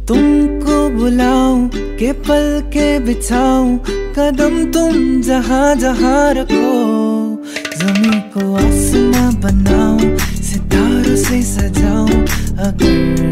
तुमको बुलाऊं के पल के बिछाऊं, कदम तुम जहां जहां रखो। जमीन को आसमां बनाऊं, सितारों से सजाऊं, अगर